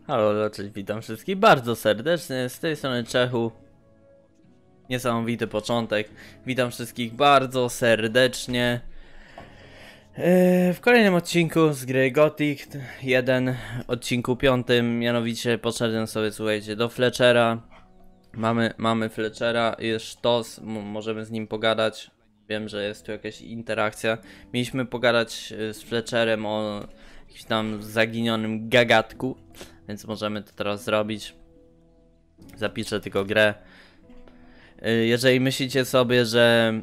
Halo, cześć, witam wszystkich bardzo serdecznie, z tej strony Czechu. Niesamowity początek. Witam wszystkich bardzo serdecznie w kolejnym odcinku z gry Gothic 1, odcinku 5, mianowicie poszedłem sobie, słuchajcie, do Fletchera. Mamy Fletchera, jest sztos, możemy z nim pogadać. Wiem, że jest tu jakaś interakcja. Mieliśmy pogadać z Fletcherem o jakimś tam zaginionym gagatku, więc możemy to teraz zrobić. Zapiszę tylko grę. Jeżeli myślicie sobie, że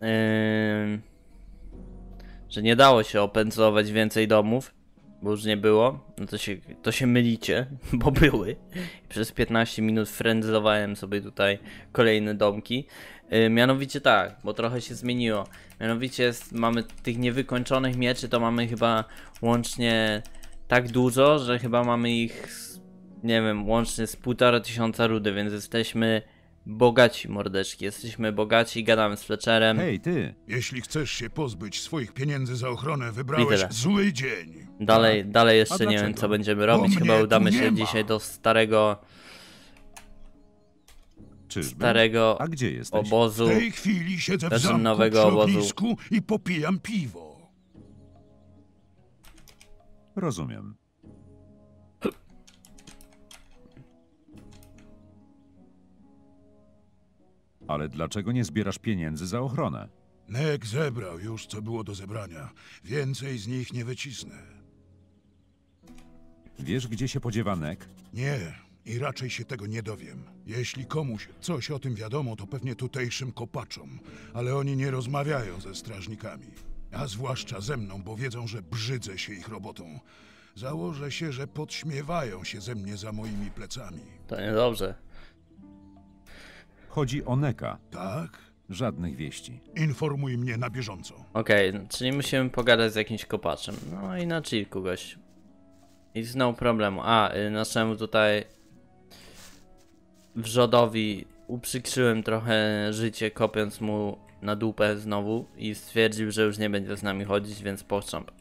nie dało się opędzlować więcej domów, bo już nie było, no to się mylicie, bo były. Przez 15 minut frędzlowałem sobie tutaj kolejne domki. Mianowicie tak, bo trochę się zmieniło. Mianowicie mamy tych niewykończonych mieczy, to mamy chyba łącznie tak dużo, że chyba mamy ich, nie wiem, łącznie z 1500 rudy, więc jesteśmy bogaci, mordeczki. Jesteśmy bogaci, gadamy z Fletcherem. Hej, ty! Jeśli chcesz się pozbyć swoich pieniędzy za ochronę, wybrałeś zły dzień. Dalej jeszcze nie wiem, dlaczego? co będziemy robić. Bo Chyba mnie udamy tu się nie ma. dzisiaj do starego Czyżby? A gdzie jesteś? W obozu. tej chwili siedzę w Znaczy zamku nowego przy obozu. ognisku i popijam piwo. Rozumiem. Ale dlaczego nie zbierasz pieniędzy za ochronę? Nek zebrał już, co było do zebrania. Więcej z nich nie wycisnę. Wiesz, gdzie się podziewa Nek? Nie, i raczej się tego nie dowiem. Jeśli komuś coś o tym wiadomo, to pewnie tutejszym kopaczom, ale oni nie rozmawiają ze strażnikami. A zwłaszcza ze mną, bo wiedzą, że brzydzę się ich robotą. Założę się, że podśmiewają się ze mnie za moimi plecami. To niedobrze. Chodzi o Neka. Tak? Żadnych wieści. Informuj mnie na bieżąco. Okej, czyli musimy pogadać z jakimś kopaczem. No i na chillku, gość. I znowu problemu. Naszemu tutaj wrzodowi uprzykrzyłem trochę życie, kopiąc mu na dupę znowu i stwierdził, że już nie będzie z nami chodzić, więc poszcząp.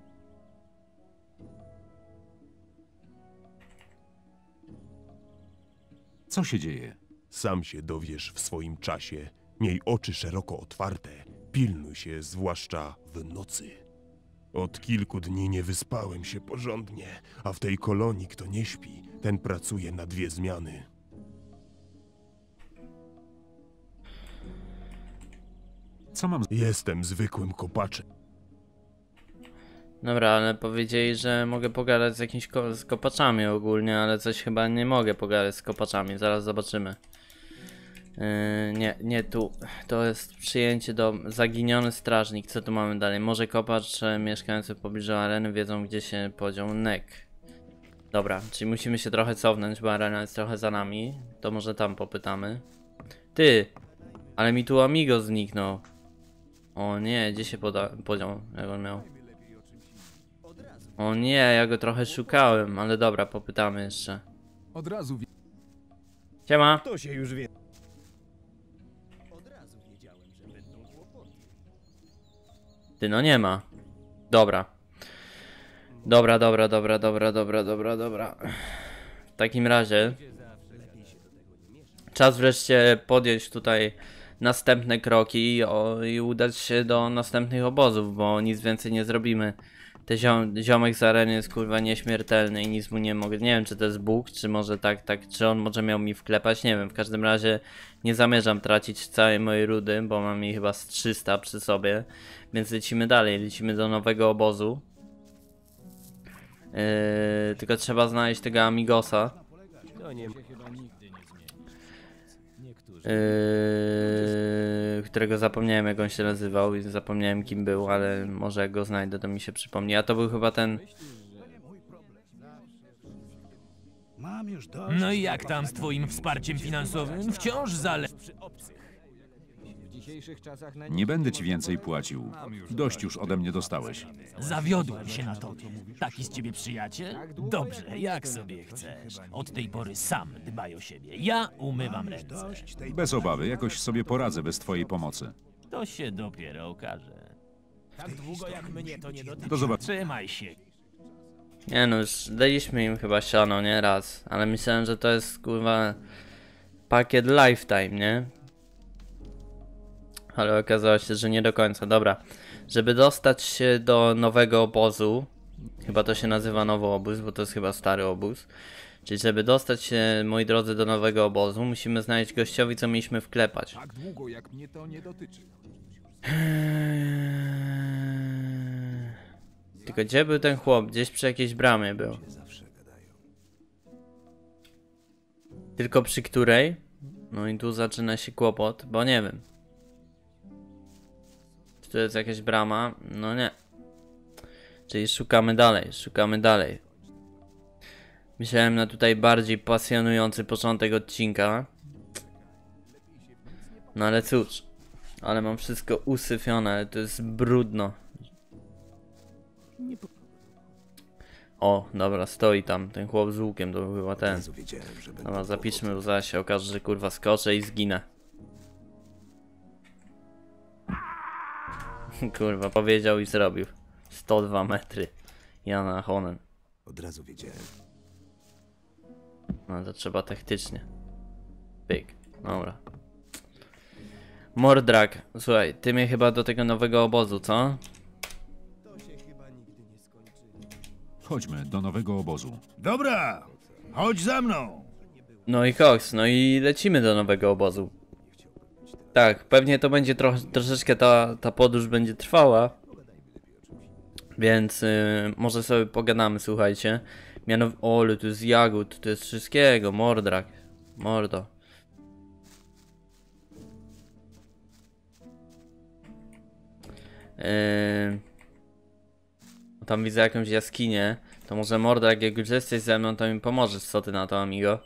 Co się dzieje? Sam się dowiesz w swoim czasie. Miej oczy szeroko otwarte. Pilnuj się, zwłaszcza w nocy. Od kilku dni nie wyspałem się porządnie, a w tej kolonii kto nie śpi, ten pracuje na 2 zmiany. Co mam... Jestem zwykłym kopaczem. Dobra, ale powiedzieli, że mogę pogadać z jakimiś z kopaczami ogólnie, ale coś chyba nie mogę pogadać z kopaczami, zaraz zobaczymy. Nie tu. To jest przyjęcie do zaginiony strażnik. Co tu mamy dalej? Może kopacz mieszkający w pobliżu areny wiedzą, gdzie się podział Nek. Dobra, czyli musimy się trochę cofnąć, bo arena jest trochę za nami. To może tam popytamy. Ty! Ale mi tu amigo zniknął. O nie, gdzie się podział? Jak on miał? O nie, ja go trochę szukałem, ale dobra, popytamy jeszcze. Od razu Siema! To się już wie. Ty, no nie ma. Dobra. Dobra. W takim razie czas wreszcie podjąć tutaj następne kroki i udać się do następnych obozów, bo nic więcej nie zrobimy. Ten ziomek z areny jest kurwa nieśmiertelny i nic mu nie mogę. Nie wiem, czy to jest Bóg, czy może tak, czy on może miał mi wklepać, nie wiem. W każdym razie nie zamierzam tracić całej mojej rudy, bo mam jej chyba z 300 przy sobie. Więc lecimy dalej, lecimy do nowego obozu. Tylko trzeba znaleźć tego Amigosa. Którego zapomniałem, jak on się nazywał i zapomniałem, kim był, ale może jak go znajdę, to mi się przypomni. A to był chyba ten... Mam już dość. No i jak tam z twoim wsparciem finansowym? Wciąż Nie będę ci więcej płacił. Dość już ode mnie dostałeś. zawiodłem się na tobie. Taki z ciebie przyjaciel? Dobrze, jak sobie chcesz. Od tej pory sam dbaj o siebie. Ja umywam ręce. Bez obawy, jakoś sobie poradzę bez twojej pomocy. To się dopiero okaże. Do zobaczenia. Trzymaj się. Nie no, już daliśmy im chyba siano, nie raz. Ale myślałem, że to jest kurwa pakiet lifetime, nie? Ale okazało się, że nie do końca. Dobra, żeby dostać się do nowego obozu, chyba to się nazywa nowy obóz, bo to jest chyba stary obóz. Czyli żeby dostać się, moi drodzy, do nowego obozu, musimy znaleźć gościowi, co mieliśmy wklepać. Tak długo, jak mnie to nie dotyczy. Tylko gdzie był ten chłop? Gdzieś przy jakiejś bramie był. Tylko przy której? No i tu zaczyna się kłopot, bo nie wiem. Czy to jest jakaś brama? No nie. Czyli szukamy dalej, szukamy dalej. Myślałem na tutaj bardziej pasjonujący początek odcinka. No ale cóż. Ale mam wszystko usyfione, ale to jest brudno. O, dobra, stoi tam ten chłop z łukiem, to chyba ten. Dobra, zapiszmy, bo zaraz się okaże, że kurwa skoczę i zginę. Kurwa, powiedział i zrobił. 102 metry. Jana Honen. Od razu wiedziałem. No to trzeba taktycznie. Pyk, dobra. Mordrak, słuchaj, ty mnie chyba do tego nowego obozu, co? Chodźmy do nowego obozu. Dobra, chodź za mną. No i koks, no i lecimy do nowego obozu. Tak, pewnie to będzie troszeczkę ta podróż będzie trwała. Więc może sobie pogadamy, słuchajcie. Mianowicie, ale tu jest jagód, tu jest wszystkiego, Mordrak. Mordo. Tam widzę jakąś jaskinię. To może Mordrak, jak już jesteś ze mną, to mi pomożesz, co ty na to, amigo?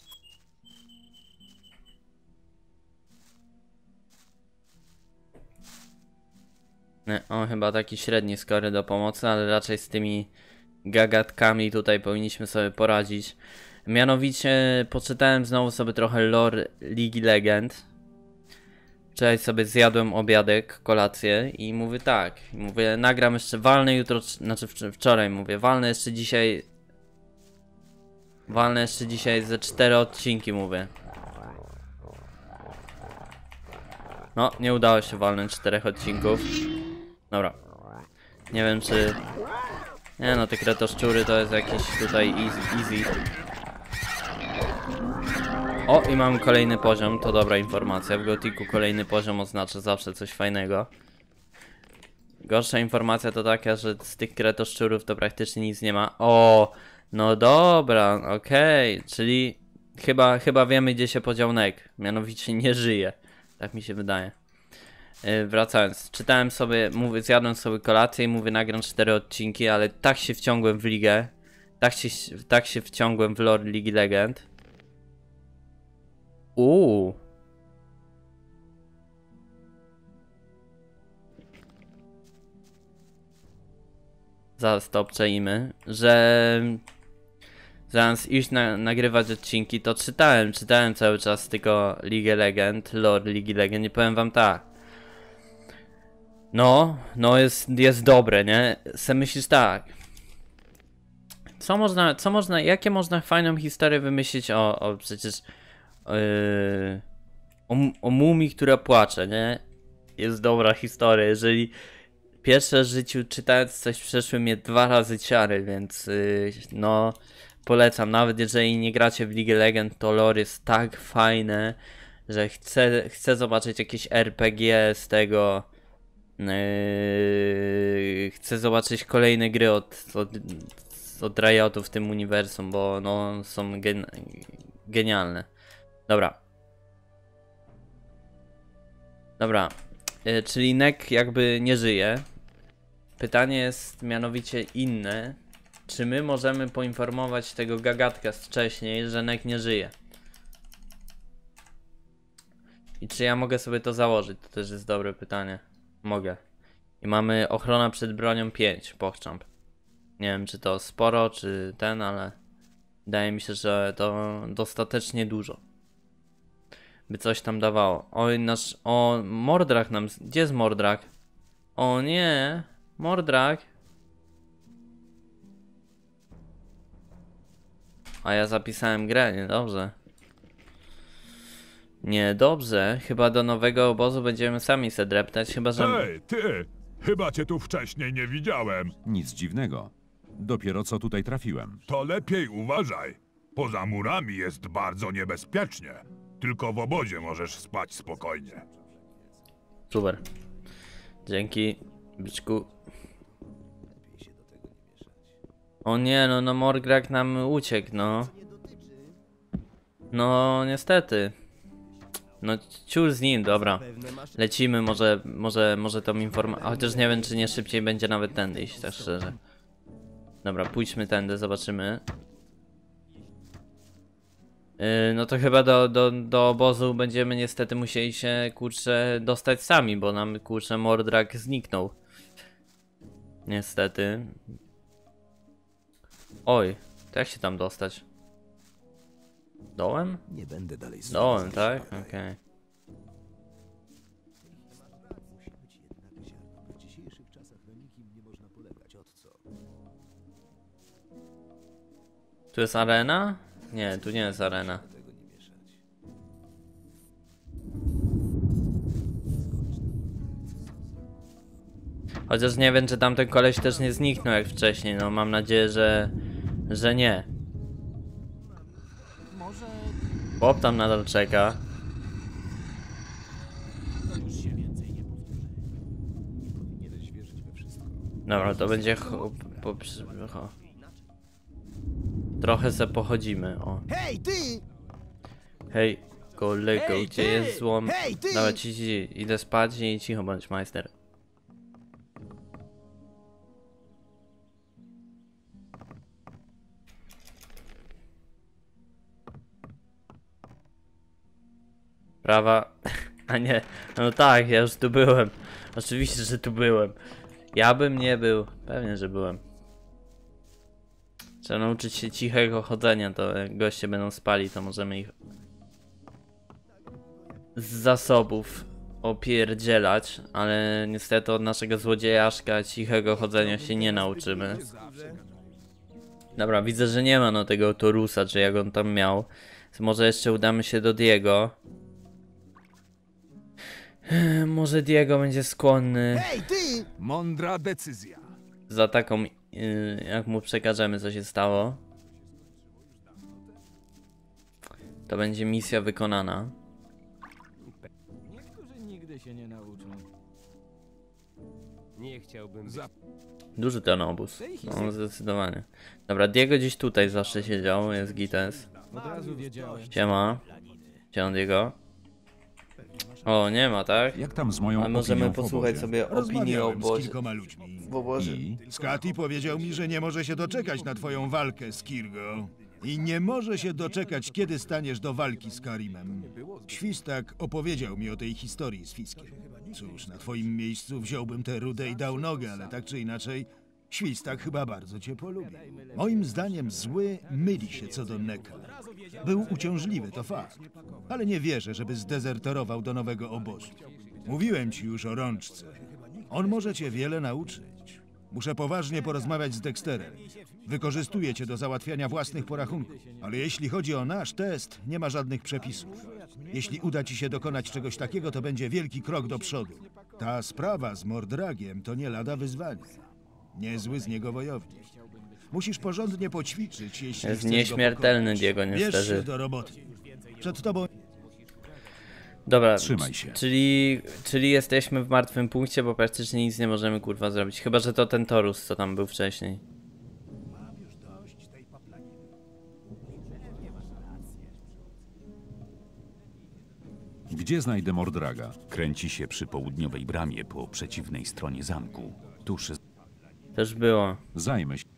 Nie, on chyba taki średni skory do pomocy, ale raczej z tymi gagatkami tutaj powinniśmy sobie poradzić. Mianowicie poczytałem znowu sobie trochę lore Ligi Legend. Wczoraj sobie zjadłem obiadek, kolację i mówię tak. Mówię, nagram jeszcze, walnę jutro, znaczy wczoraj mówię, walnę jeszcze dzisiaj. Walnę jeszcze dzisiaj ze 4 odcinki, mówię. No, nie udało się walnąć 4 odcinków. Dobra. Nie wiem czy... Nie no, te kretoszczury to jest jakiś tutaj easy. O, i mam kolejny poziom, to dobra informacja. W Gotiku kolejny poziom oznacza zawsze coś fajnego. Gorsza informacja to taka, że z tych kretoszczurów to praktycznie nic nie ma. O, no dobra, okej. Czyli chyba wiemy, gdzie się podział Nek. Mianowicie nie żyje. Tak mi się wydaje. Wracając, czytałem sobie, zjadłem sobie kolację i mówię, nagram 4 odcinki, ale tak się wciągłem w ligę. Tak się wciągłem w lore Ligi Legend. Zaraz to obczajmy, że zamiast iść nagrywać odcinki, to czytałem cały czas tylko Ligę Legend, lore Ligi Legend, nie powiem wam tak. No jest dobre, nie? Se myślisz tak. Jakie można fajną historię wymyślić przecież o mumii, która płacze, nie? Jest dobra historia, jeżeli pierwsze w życiu czytając coś przeszły mnie 2 razy ciary, więc no polecam, nawet jeżeli nie gracie w Ligę Legend, to lore jest tak fajne, że chcę zobaczyć jakieś RPG z tego. Chcę zobaczyć kolejne gry od Riotu w tym uniwersum, bo no są genialne. Dobra, czyli Nek jakby nie żyje. Pytanie jest mianowicie inne. Czy my możemy poinformować tego gagatka wcześniej, że Nek nie żyje? I czy ja mogę sobie to założyć? To też jest dobre pytanie. Mogę. I mamy ochrona przed bronią 5, PogChamp. Nie wiem czy to sporo, czy ten, ale wydaje mi się, że to dostatecznie dużo. By coś tam dawało. O, Mordrak nam... Gdzie jest Mordrak? O nie! Mordrak! A ja zapisałem grę, niedobrze. Niedobrze, chyba do nowego obozu będziemy sami se dreptać, chyba że... Hej, ty! Chyba cię tu wcześniej nie widziałem. Nic dziwnego. Dopiero co tutaj trafiłem. To lepiej uważaj. Poza murami jest bardzo niebezpiecznie. Tylko w obozie możesz spać spokojnie. Super. Dzięki, byczku. O nie, no Morgrak nam uciekł, no. No, niestety. No, ciur z nim, dobra. Lecimy, może tą informację... Chociaż nie wiem, czy nie szybciej będzie nawet tędy iść, tak szczerze. Dobra, pójdźmy tędy, zobaczymy. No to chyba do obozu będziemy niestety musieli się, kurczę, dostać sami, bo nam, kurczę, Mordrak zniknął. Niestety. Oj, to jak się tam dostać? Dołem? Nie będę dalej Dołem, tak? Okej. W dzisiejszych czasach na nikim nie można polegać. Od co? Tu jest arena? Nie, tu nie jest arena. Tego nie mieszać. Chociaż nie wiem, czy tamten koleś też nie zniknął jak wcześniej, no mam nadzieję, że nie. Może Bob tam nadal czeka. to już się więcej nie powtórzy. Powinieneś wierzyć we wszystko. Dobra, to będzie trochę se pochodzimy, o. Hej, ty! Hej, kolego, Hej, gdzie ty! jest złom? Hej, ty! Dobra, idę spać i cicho bądź, majster. Prawa, a nie, no tak, ja już tu byłem. Oczywiście, że tu byłem. Ja bym nie był, pewnie, że byłem. Trzeba nauczyć się cichego chodzenia, to jak goście będą spali, to możemy ich z zasobów opierdzielać, ale niestety od naszego złodziejaszka cichego chodzenia się nie nauczymy. Dobra, widzę, że nie ma no tego Torusa, czy jak on tam miał. Może jeszcze udamy się do Diego. Może Diego będzie skłonny Hej, ty! Mądra decyzja. za taką, jak mu przekażemy, co się stało. To będzie misja wykonana. Niektórzy nigdy się nie nauczą. Nie chciałbym być... Duży ten obóz. No, zdecydowanie. Dobra, Diego gdzieś tutaj zawsze siedział, jest Gites. Od razu wiedziałem. Siema. Gdzie on Diego? O, nie ma, tak? Jak tam z moją A możemy opinią w posłuchać obozie? sobie opinii o Rozmawiałem z obozie. kilkoma ludźmi. W obozie. I? Skati powiedział mi, że nie może się doczekać na twoją walkę z Kirgo. I nie może się doczekać, kiedy staniesz do walki z Karimem. Świstak opowiedział mi o tej historii z Fiskiem. Cóż, na twoim miejscu wziąłbym tę rudę i dał nogę, ale tak czy inaczej, Świstak chyba bardzo cię polubi. Moim zdaniem zły myli się co do Neka. Był uciążliwy, to fakt. Ale nie wierzę, żeby zdezerterował do nowego obozu. Mówiłem ci już o rączce. On może cię wiele nauczyć. Muszę poważnie porozmawiać z Dexterem. Wykorzystuje cię do załatwiania własnych porachunków. Ale jeśli chodzi o nasz test, nie ma żadnych przepisów. Jeśli uda ci się dokonać czegoś takiego, to będzie wielki krok do przodu. Ta sprawa z Mordragiem to nie lada wyzwanie. Niezły z niego wojownik. Musisz porządnie poćwiczyć, jeśli Jest chcesz go nieśmiertelny pokonać. Diego, Bierz się niestety. do roboty. Przed tobą Dobra, Trzymaj się. czyli jesteśmy w martwym punkcie, bo praktycznie nic nie możemy kurwa zrobić. Chyba, że to ten Torus, co tam był wcześniej. Gdzie znajdę Mordraga? Kręci się przy południowej bramie po przeciwnej stronie zamku. Tuż Też było. Zajmę się.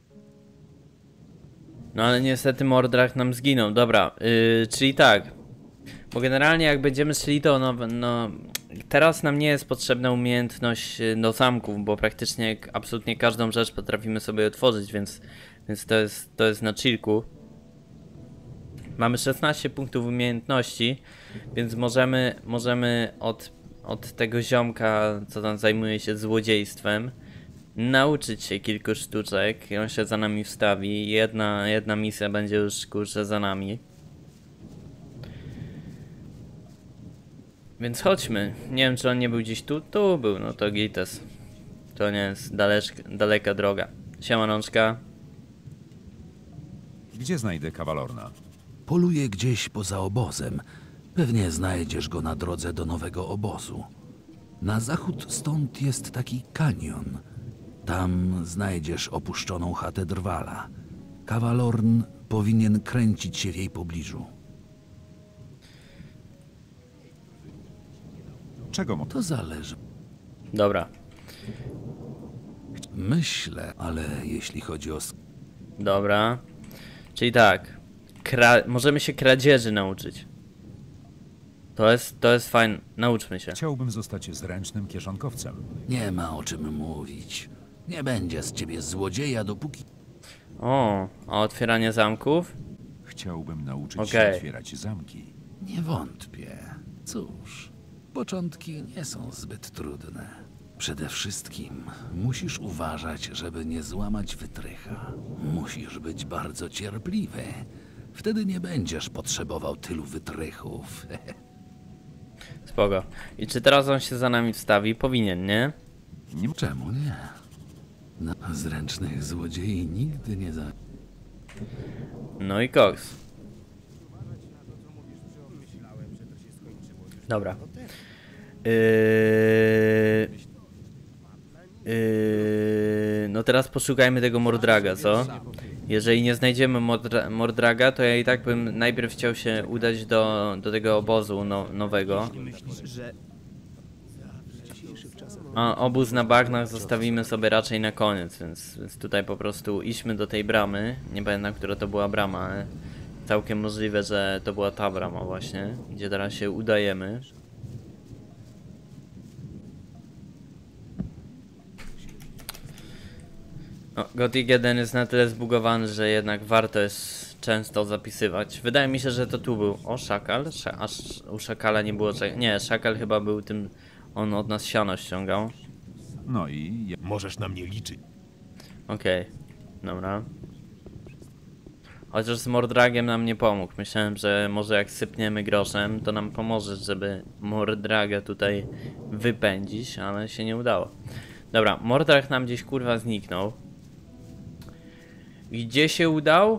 No ale niestety Mordrak nam zginął. Dobra, czyli tak. Bo generalnie jak będziemy szli, to no teraz nam nie jest potrzebna umiejętność do zamków, bo praktycznie absolutnie każdą rzecz potrafimy sobie otworzyć, więc to jest na chillku. Mamy 16 punktów umiejętności, więc możemy od tego ziomka, co tam zajmuje się złodziejstwem, nauczyć się kilku sztuczek i on się za nami wstawi. Jedna misja będzie już kurczę za nami. Więc chodźmy. Nie wiem, czy on nie był gdzieś tu. Tu był, no to gites. To nie jest daleka droga. Siemanączka. Gdzie znajdę Kawalorna? Poluje gdzieś poza obozem. Pewnie znajdziesz go na drodze do nowego obozu. Na zachód stąd jest taki kanion. Tam znajdziesz opuszczoną chatę Drwala. Kawalorn powinien kręcić się w jej pobliżu. Czego mo... To zależy. Dobra. Myślę, ale jeśli chodzi o... Dobra. Czyli tak. Możemy się kradzieży nauczyć. To jest fajne. Nauczmy się. Chciałbym zostać zręcznym kieszonkowcem. Nie ma o czym mówić. Nie będzie z ciebie złodzieja, dopóki... O, a otwieranie zamków? Chciałbym nauczyć się Okej. otwierać zamki. Nie wątpię. Cóż, początki nie są zbyt trudne. Przede wszystkim musisz uważać, żeby nie złamać wytrycha. Musisz być bardzo cierpliwy. Wtedy nie będziesz potrzebował tylu wytrychów. Spoko. I czy teraz on się za nami wstawi? Powinien, nie? Czemu nie? Na zręcznych złodziei nigdy nie za... No i koks. Dobra. No teraz poszukajmy tego Mordraga, co? Jeżeli nie znajdziemy Mordraga, to ja i tak bym najpierw chciał się udać do tego obozu nowego. A obóz na bagnach zostawimy sobie raczej na koniec, więc tutaj po prostu idźmy do tej bramy. Nie pamiętam, która to była brama, ale całkiem możliwe, że to była ta brama właśnie, gdzie teraz się udajemy. No, Gothic 1 jest na tyle zbugowany, że jednak warto jest często zapisywać. Wydaje mi się, że to tu był. O, szakal? Aż u szakala nie było czego. Nie, szakal chyba był tym. On od nas siano ściągał. No i... Możesz na mnie liczyć. Okej, dobra. Chociaż z Mordragiem nam nie pomógł. Myślałem, że może jak sypniemy groszem, to nam pomoże, żeby Mordraga tutaj wypędzić, ale się nie udało. Dobra, Mordrag nam gdzieś kurwa zniknął. Gdzie się udał?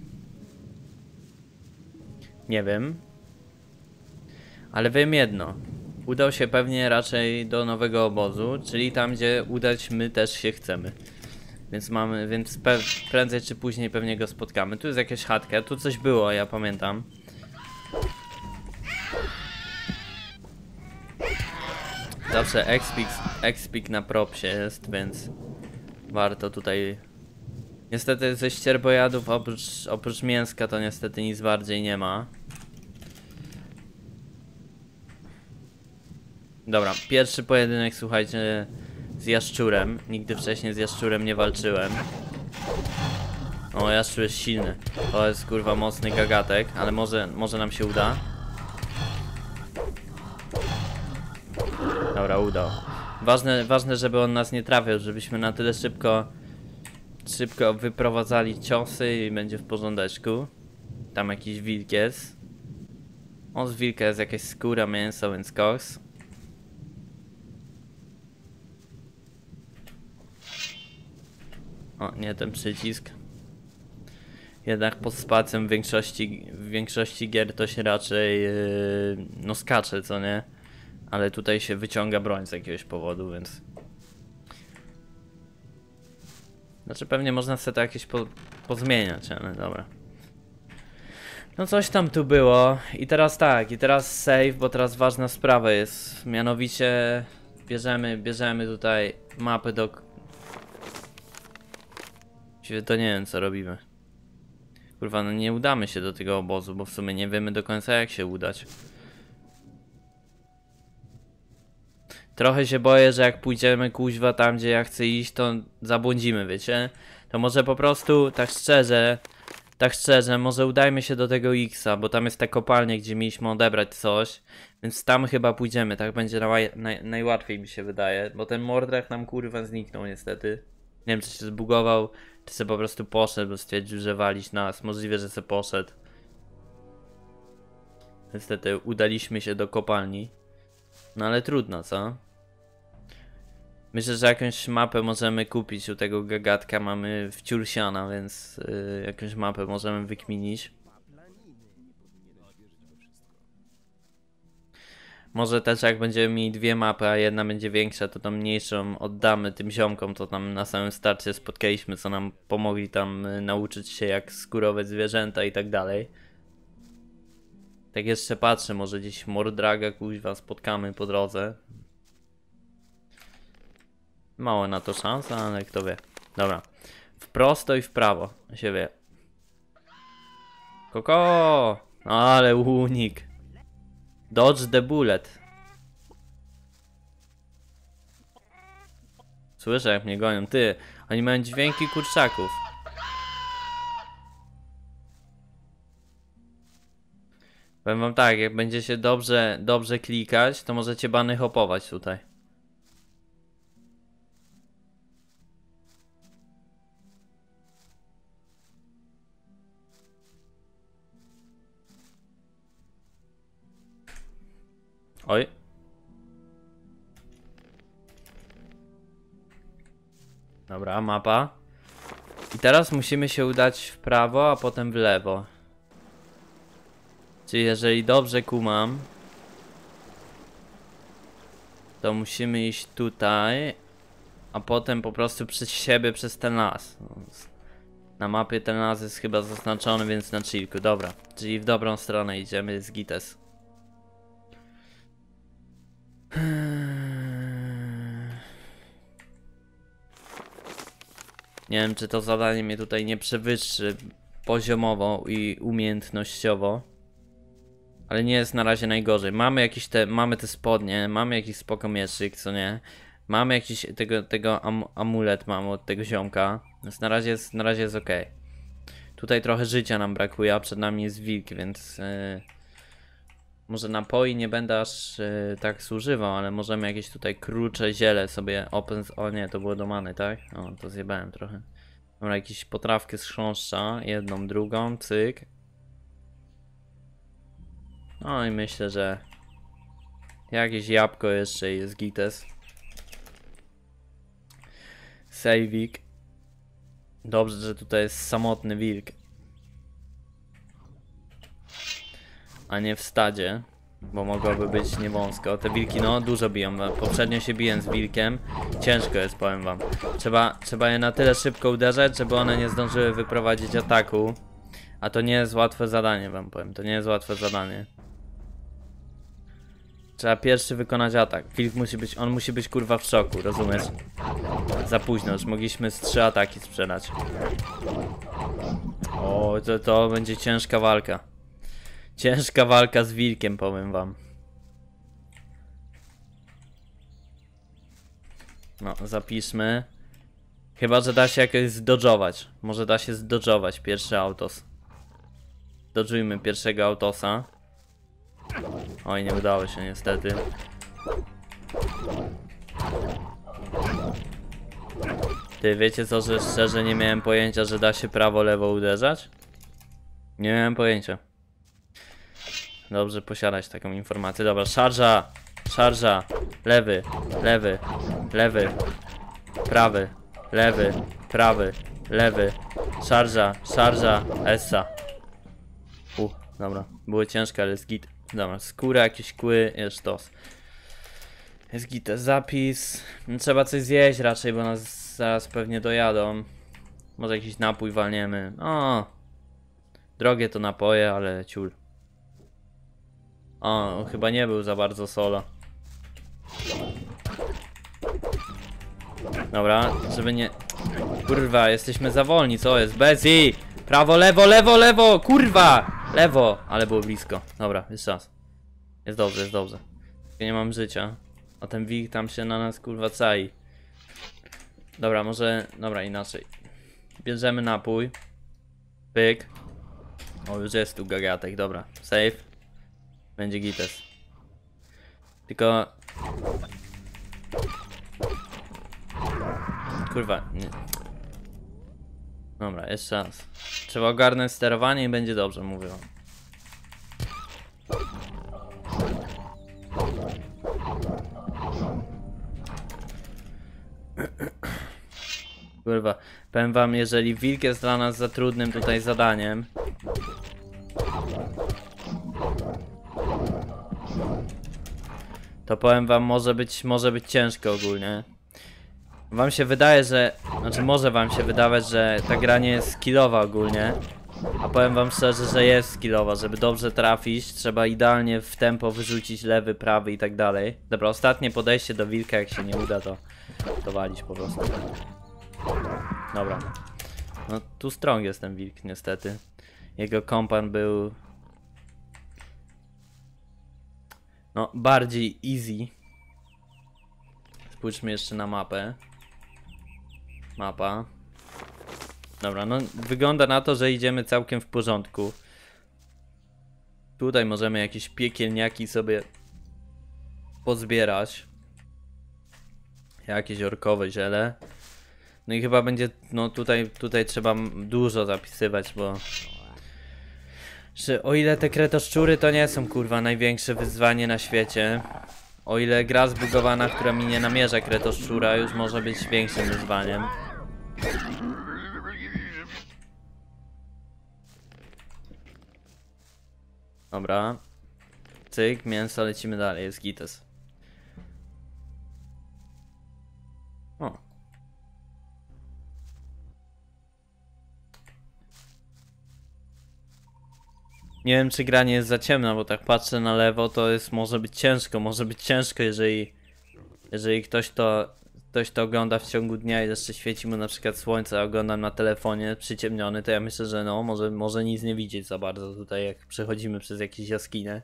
Nie wiem. Ale wiem jedno. Udał się pewnie raczej do nowego obozu, czyli tam, gdzie udać my też się chcemy. Więc prędzej czy później pewnie go spotkamy. Tu jest jakaś chatka, tu coś było, ja pamiętam. Zawsze expik na propsie jest, więc warto tutaj. Niestety ze ścierbojadów oprócz mięska to niestety nic bardziej nie ma. Dobra, pierwszy pojedynek, słuchajcie, z jaszczurem. Nigdy wcześniej z jaszczurem nie walczyłem. O, jaszczur jest silny. To jest kurwa mocny gagatek, ale może nam się uda. Dobra, udał. Ważne, żeby on nas nie trafił, żebyśmy na tyle szybko wyprowadzali ciosy i będzie w porządeczku. Tam jakiś wilk jest. O, z wilka jest jakaś skóra, mięso, więc koks. O, nie ten przycisk. Jednak pod spacją w większości gier to się raczej no skacze, co nie? Ale tutaj się wyciąga broń z jakiegoś powodu, więc... Znaczy pewnie można sobie to jakieś pozmieniać, ale dobra. No coś tam tu było. I teraz tak, i teraz save, bo teraz ważna sprawa jest. Mianowicie bierzemy tutaj mapy do... To nie wiem co robimy. Kurwa, no nie udamy się do tego obozu, bo w sumie nie wiemy do końca jak się udać. Trochę się boję, że jak pójdziemy kuźwa tam, gdzie ja chcę iść, to zabłądzimy, wiecie? To może po prostu, tak szczerze, może udajmy się do tego X-a, bo tam jest ta kopalnia, gdzie mieliśmy odebrać coś. Więc tam chyba pójdziemy, tak będzie najłatwiej mi się wydaje, bo ten Mordrag nam kurwa zniknął niestety. Nie wiem, czy się zbugował, czy se po prostu poszedł, bo stwierdził, że walić nas. Możliwe, że se poszedł. Niestety udaliśmy się do kopalni. No ale trudno, co? Myślę, że jakąś mapę możemy kupić u tego gagatka. Mamy wciór siana, więc jakąś mapę możemy wykminić. Może też jak będziemy mieli dwie mapy, a jedna będzie większa, to tą mniejszą oddamy tym ziomkom, co tam na samym starcie spotkaliśmy, co nam pomogli tam nauczyć się jak skurować zwierzęta i tak dalej. Tak jeszcze patrzę, może gdzieś Mordraga kuźwa spotkamy po drodze. Mało na to szansa, ale kto wie. Dobra. W prosto i w prawo się wie. Koko! Ale unik. Dodge the bullet. Słyszę jak mnie gonią. Ty, oni mają dźwięki kurczaków. Powiem wam tak, jak będzie się dobrze klikać, to możecie bany hopować tutaj. Oj. Dobra, mapa. I teraz musimy się udać w prawo, a potem w lewo. Czyli jeżeli dobrze kumam, to musimy iść tutaj, a potem po prostu przez siebie przez ten las. Na mapie ten las jest chyba zaznaczony, więc na chillku. Dobra, czyli w dobrą stronę idziemy z Gites. Nie wiem, czy to zadanie mnie tutaj nie przewyższy poziomowo i umiejętnościowo. Ale nie jest na razie najgorzej. Mamy jakieś mamy te spodnie, mamy jakiś spoko mieszyk, co nie? Mamy jakiś tego amulet mamy od tego ziomka. Więc na razie jest ok. Tutaj trochę życia nam brakuje, a przed nami jest wilk, więc może napoi nie będę aż tak zużywał, ale możemy jakieś tutaj krucze ziele sobie o nie, to było do many, tak? O, to zjebałem trochę. Dobra, jakieś potrawkę z chrząszcza, jedną, drugą, cyk. No i myślę, że jakieś jabłko jeszcze jest gites. Sejwik. Dobrze, że tutaj jest samotny wilk, a nie w stadzie, bo mogłoby być niewąsko. Te wilki no dużo biją. Poprzednio się biłem z wilkiem. Ciężko jest, powiem wam. Trzeba je na tyle szybko uderzać, żeby one nie zdążyły wyprowadzić ataku. A to nie jest łatwe zadanie, wam powiem. To nie jest łatwe zadanie. Trzeba pierwszy wykonać atak. Wilk musi być kurwa w szoku, rozumiesz? Za późno, już mogliśmy z 3 ataki sprzedać. O, to będzie ciężka walka. Ciężka walka z wilkiem, powiem wam. No, zapiszmy. Chyba, że da się jakoś zdodżować. Może da się zdodżować pierwszy autos. Dodżujmy pierwszego autosa. Oj, nie udało się niestety. Ty, wiecie co, że szczerze nie miałem pojęcia, że da się prawo, lewo uderzać? Nie miałem pojęcia. Dobrze posiadać taką informację. Dobra, szarża! Szarża! Lewy, lewy, lewy, prawy, lewy, prawy, lewy, szarża, szarża, essa. Dobra, było ciężko, ale jest git. Dobra, skóra, jakieś kły, jest tos. Jest git, zapis. No, trzeba coś zjeść raczej, bo nas zaraz pewnie dojadą. Może jakiś napój walniemy. O, drogie to napoje, ale ciul. O, chyba nie był za bardzo solo. Dobra, żeby nie... Kurwa, jesteśmy za wolni, co jest? Bezi! Prawo, lewo, lewo, lewo! Kurwa! Lewo! Ale było blisko. Dobra, jest czas. Jest dobrze, jest dobrze. Ja nie mam życia. A ten wilk tam się na nas kurwa cai. Dobra, może... Dobra, inaczej. Bierzemy napój. Pyk. O, już jest tu gagatek, dobra. Safe. Będzie gites. Kurwa, nie. Dobra, jeszcze raz. Trzeba ogarnąć sterowanie i będzie dobrze, mówię wam. Kurwa, powiem wam, jeżeli wilk jest dla nas za trudnym tutaj zadaniem, to powiem wam, może być ciężko ogólnie. Wam się wydaje, że... Znaczy może wam się wydawać, że ta gra nie jest skillowa ogólnie. A powiem wam szczerze, że jest skillowa. Żeby dobrze trafić, trzeba idealnie w tempo wyrzucić lewy, prawy i tak dalej. Dobra, ostatnie podejście do wilka, jak się nie uda, to walić po prostu. Dobra. No tu strong jest ten wilk niestety. Jego kompan był... No, bardziej easy. Spójrzmy jeszcze na mapę. Mapa. Dobra, no wygląda na to, że idziemy całkiem w porządku. Tutaj możemy jakieś piekielniaki sobie pozbierać. Jakieś orkowe ziele. No i chyba będzie, no tutaj trzeba dużo zapisywać, bo... Że o ile te kretoszczury to nie są kurwa największe wyzwanie na świecie. O ile gra zbugowana, która mi nie namierza kretoszczura, już może być większym wyzwaniem. Dobra. Cyk, mięso, lecimy dalej, jest gites. O. Nie wiem, czy gra nie jest za ciemna, bo tak patrzę na lewo, to jest, może być ciężko, jeżeli ktoś to ogląda w ciągu dnia i jeszcze świeci mu na przykład słońce, a oglądam na telefonie przyciemniony, to ja myślę, że no, może nic nie widzieć za bardzo tutaj, jak przechodzimy przez jakieś jaskinie.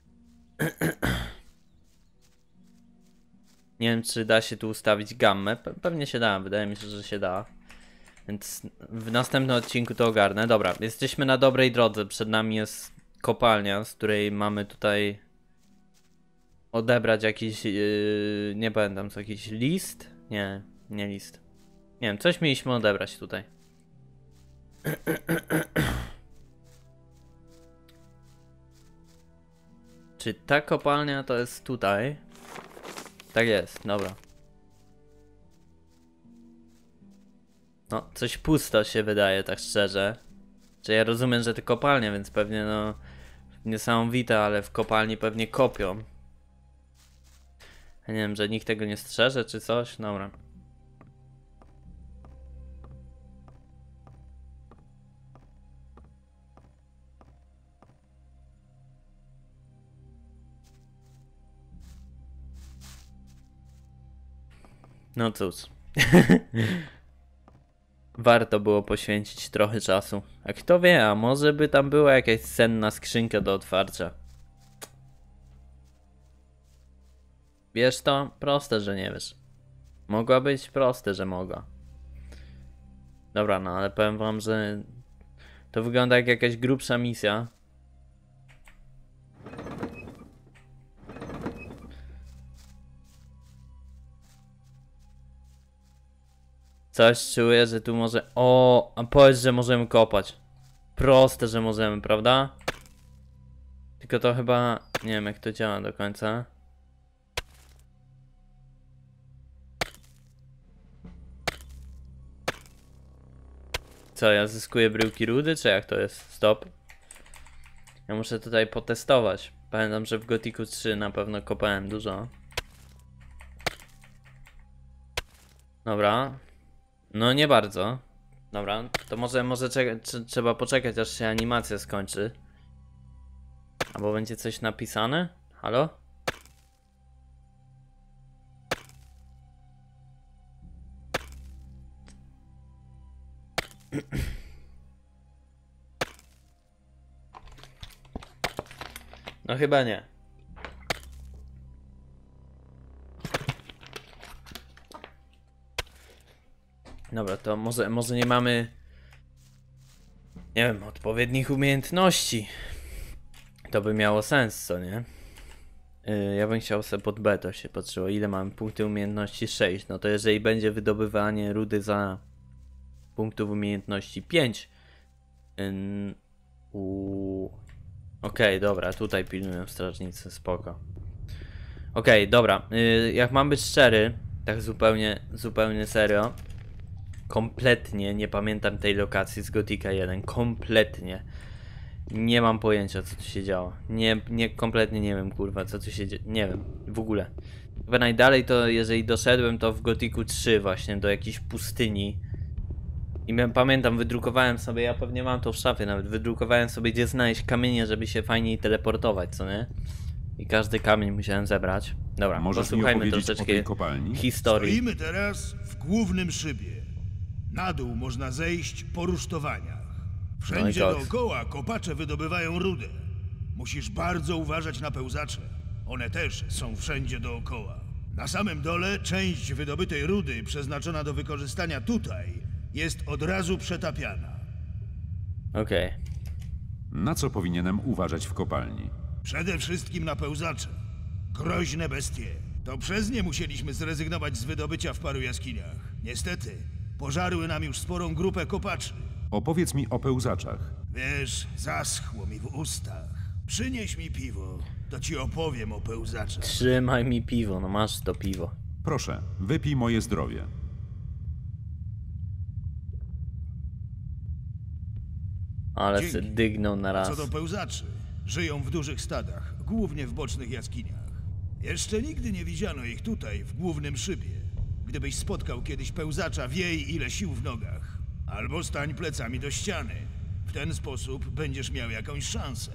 Nie wiem, czy da się tu ustawić gammę, pewnie się da, wydaje mi się, że się da. Więc w następnym odcinku to ogarnę. Dobra, jesteśmy na dobrej drodze. Przed nami jest kopalnia, z której mamy tutaj odebrać jakiś... nie pamiętam co, jakiś list? Nie list. Nie wiem, coś mieliśmy odebrać tutaj. Czy ta kopalnia to jest tutaj? Tak jest, dobra. No, coś pusto się wydaje, tak szczerze. Czy ja rozumiem, że to kopalnie, więc pewnie no... Niesamowite, ale w kopalni pewnie kopią. Ja nie wiem, że nikt tego nie strzeże, czy coś? Dobra. No cóż. Warto było poświęcić trochę czasu. A kto wie, a może by tam była jakaś cenna skrzynka do otwarcia. Wiesz to? Proste, że nie wiesz. Mogła być? Proste, że mogła. Dobra, no ale powiem wam, że to wygląda jak jakaś grubsza misja. Coś czuję, że tu może... O, a powiedz, że możemy kopać. Proste, że możemy, prawda? Tylko to chyba... Nie wiem, jak to działa do końca. Co, ja zyskuję bryłki rudy, czy jak to jest? Stop. Ja muszę tutaj potestować. Pamiętam, że w Gothicu 3 na pewno kopałem dużo. Dobra. No nie bardzo. Dobra, to może trzeba poczekać, aż się animacja skończy. Albo będzie coś napisane? Halo? No chyba nie. Dobra, to może nie mamy, nie wiem, odpowiednich umiejętności. To by miało sens, co nie? Ja bym chciał sobie pod B, to się patrzyło. Ile mam punkty umiejętności? 6. No to jeżeli będzie wydobywanie rudy za punktów umiejętności 5. Okej, dobra, tutaj pilnują strażnicy, spoko. Okej, dobra, jak mam być szczery, tak zupełnie serio, kompletnie nie pamiętam tej lokacji z Gothica 1, kompletnie. Nie mam pojęcia, co tu się działo. Kompletnie nie wiem, kurwa, co tu się dzieje. Nie wiem, w ogóle. Chyba najdalej to, jeżeli doszedłem, to w Gothicu 3 właśnie, do jakiejś pustyni. I pamiętam, wydrukowałem sobie, ja pewnie mam to w szafie nawet, wydrukowałem sobie, gdzie znaleźć kamienie, żeby się fajniej teleportować, co nie? I każdy kamień musiałem zebrać. Dobra, Możesz mi posłuchajmy opowiedzieć o troszeczkę tej kopalni? historii. Stoimy teraz w głównym szybie. Na dół można zejść po rusztowaniach. Wszędzie No i dookoła kopacze wydobywają rudę. Musisz bardzo uważać na pełzacze. One też są wszędzie dookoła. Na samym dole część wydobytej rudy przeznaczona do wykorzystania tutaj jest od razu przetapiana. Okej. Na co powinienem uważać w kopalni? Przede wszystkim na pełzacze. Groźne bestie. To przez nie musieliśmy zrezygnować z wydobycia w paru jaskiniach. Niestety, pożarły nam już sporą grupę kopaczy. Opowiedz mi o pełzaczach. Wiesz, zaschło mi w ustach. Przynieś mi piwo, to ci opowiem o pełzaczach. Trzymaj mi piwo, no masz to piwo. Proszę, wypij moje zdrowie. Ale Dzięki. se dygnął na Co raz. do pełzaczy, żyją w dużych stadach, głównie w bocznych jaskiniach. Jeszcze nigdy nie widziano ich tutaj, w głównym szybie. Gdybyś spotkał kiedyś pełzacza, wiej ile sił w nogach. Albo stań plecami do ściany. W ten sposób będziesz miał jakąś szansę.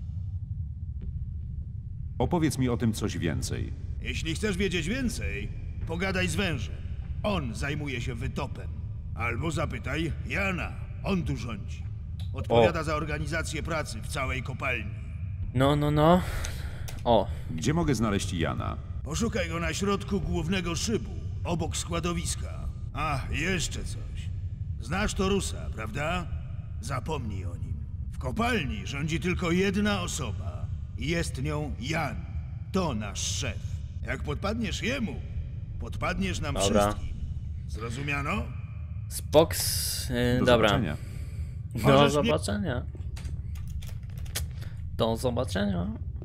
Opowiedz mi o tym coś więcej. Jeśli chcesz wiedzieć więcej, pogadaj z wężem. On zajmuje się wytopem. Albo zapytaj Jana, on tu rządzi. Odpowiada za organizację pracy w całej kopalni. No. O, Gdzie mogę znaleźć Jana? Poszukaj go na środku głównego szybu, obok składowiska. A, jeszcze coś. Znasz Torusa, prawda? Zapomnij o nim. W kopalni rządzi tylko jedna osoba. I jest nią Jan. To nasz szef. Jak podpadniesz jemu, podpadniesz nam Dobra. wszystkim. Zrozumiano? Spoks. Do Dobra. zobaczenia. Do Możesz zobaczenia. Do zobaczenia.